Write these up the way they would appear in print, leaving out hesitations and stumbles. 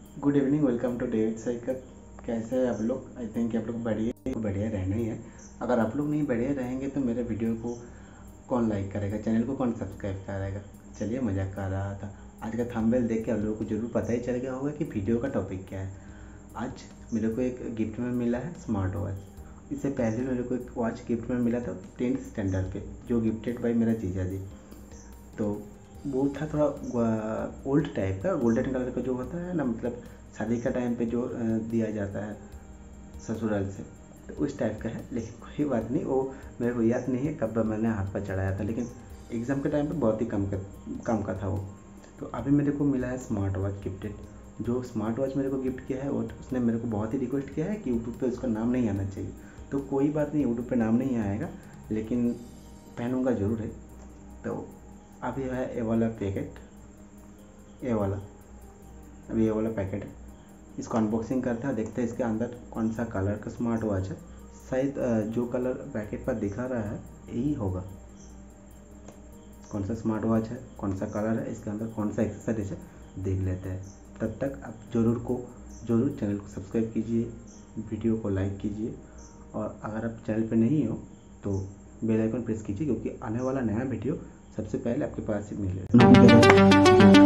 Good evening, welcome to David cycle. कैसे हैं आप लोग? आई थिंक आप लोग बढ़िया रहना ही है। अगर आप लोग नहीं बढ़िया रहेंगे तो मेरे वीडियो को कौन लाइक करेगा, चैनल को कौन सब्सक्राइब करेगा। चलिए, मजाक कर रहा था। आज का थंबनेल देख के आप लोगों को जरूर पता ही चल गया होगा कि वीडियो का टॉपिक क्या है। आज मेरे को एक गिफ्ट में मिला है स्मार्ट वॉच। इससे पहले मेरे को एक वॉच गिफ्ट में मिला था 10th स्टैंडर्ड पे, जो गिफ्टेड बाई मेरा जीजा जी। तो वो था थोड़ा ओल्ड टाइप का, गोल्डन कलर का जो होता है ना, मतलब शादी का टाइम पे जो दिया जाता है ससुराल से, तो उस टाइप का है। लेकिन कोई बात नहीं, वो मेरे को याद नहीं है कब मैंने हाथ पर चढ़ाया था, लेकिन एग्ज़ाम के टाइम पे बहुत ही कम का था वो। तो अभी मेरे को मिला है स्मार्ट वॉच गिफ्टेड। जो स्मार्ट वॉच मेरे को गिफ्ट किया है वो उसने मेरे को बहुत ही रिक्वेस्ट किया है कि यूट्यूब पे उसका नाम नहीं आना चाहिए। तो कोई बात नहीं, यूट्यूब पे नाम नहीं आएगा, लेकिन पहनूंगा ज़रूर है। तो अभी है ये वाला पैकेट, अभी ये वाला पैकेट है। इसको अनबॉक्सिंग करते हैं, देखते हैं इसके अंदर कौन सा कलर का स्मार्ट वॉच है। शायद जो कलर पैकेट पर दिखा रहा है यही होगा। कौन सा स्मार्ट वॉच है, कौन सा कलर है, इसके अंदर कौन सा एक्सेसरीज है, देख लेते हैं। तब तक आप जरूर चैनल को सब्सक्राइब कीजिए, वीडियो को लाइक कीजिए, और अगर आप चैनल पे नहीं हो तो बेल आइकन प्रेस कीजिए, क्योंकि आने वाला नया वीडियो सबसे पहले आपके पास ही मिलेगा।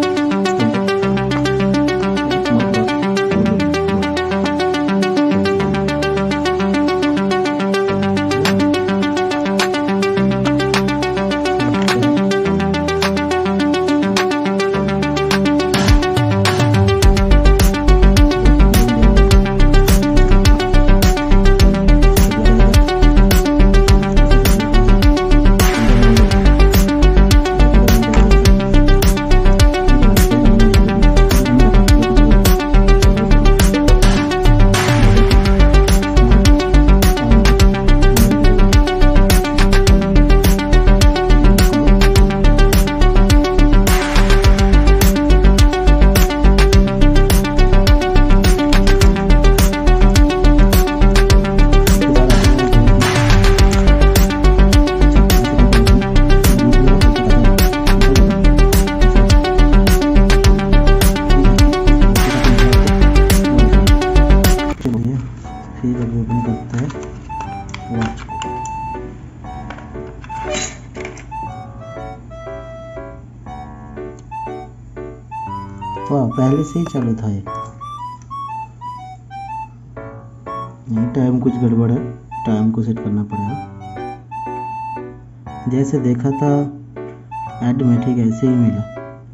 जब ओपन करते हैं वॉच को, वाह, पहले से ही चालू था ये। नहीं, टाइम कुछ गड़बड़ है, टाइम को सेट करना पड़ेगा। जैसे देखा था ऐड में, ठीक ऐसे ही मिला।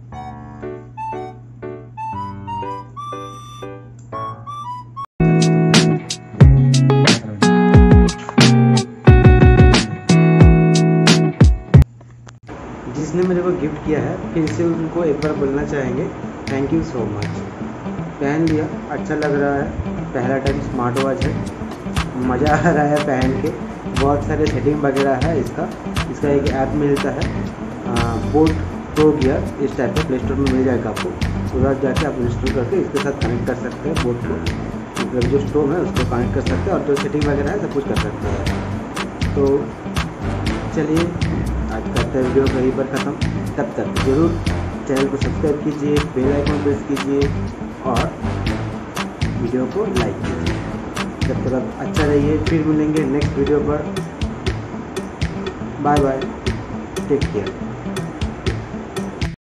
जिसने मेरे को गिफ्ट किया है, फिर से उनको एक बार बोलना चाहेंगे थैंक यू सो मच। पहन लिया, अच्छा लग रहा है। पहला टाइम स्मार्ट वॉच है, मज़ा आ रहा है पहन के। बहुत सारे सेटिंग वगैरह है इसका एक ऐप मिलता है, बोट प्रो गियर, इस टाइप का प्ले स्टोर में मिल जाएगा आपको। उधर जाके आप इंस्टॉल करके इसके साथ कनेक्ट कर सकते हैं। बोट को मतलब जो स्टोव है उसको कनेक्ट कर सकते हैं, और जो सेटिंग वगैरह है सब कुछ कर सकते हैं। तो चलिए, आज करते हैं वीडियो कहीं पर ख़त्म। तब तक ज़रूर चैनल को सब्सक्राइब कीजिए, बेल आइकन प्रेस कीजिए, और वीडियो को लाइक कीजिए। जब तक आप अच्छा रहिए, फिर मिलेंगे नेक्स्ट वीडियो पर। Bye bye, take care.